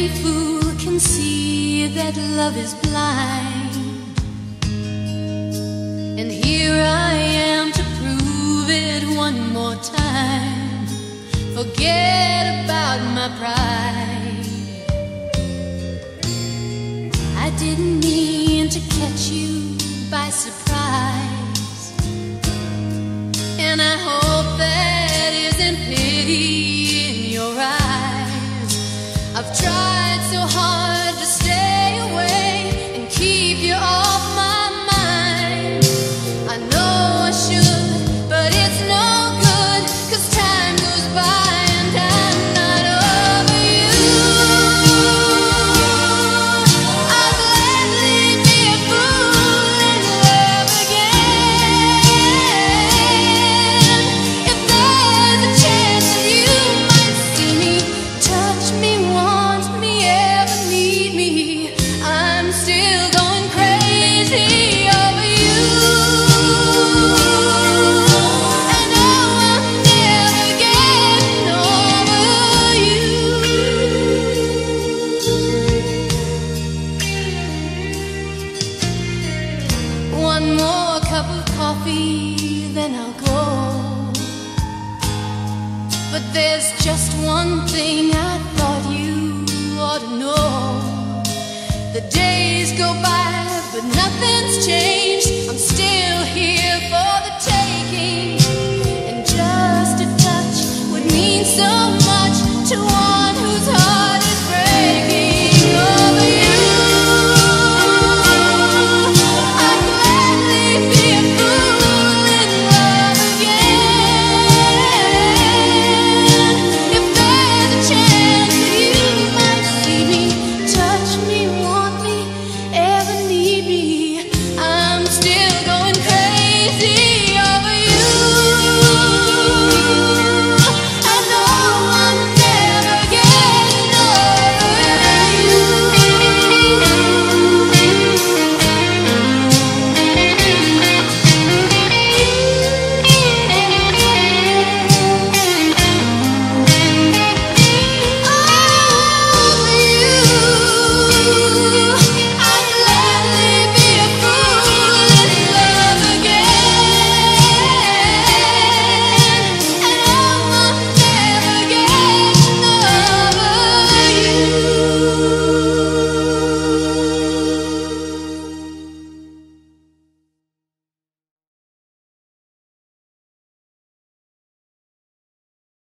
Every fool can see that love is blind, and here I am to prove it one more time. Forget about my pride. I didn't mean to catch you by surprise, and I hope that isn't pity in your eyes. I've tried so hard to stay away and keep you off my mind. I know I should, but it's no good, 'cause time goes by and I'm not over you. I'll gladly be a fool and love again. If there's a chance that you might see me, touch me, want me, ever need me, I'm still going crazy over you. And oh, I'm never getting over you. One more cup of coffee, then I'll go. But there's just one thing I thought you ought to know. The days go by, but nothing's changed. I'm still here for the taking, and just a touch would mean so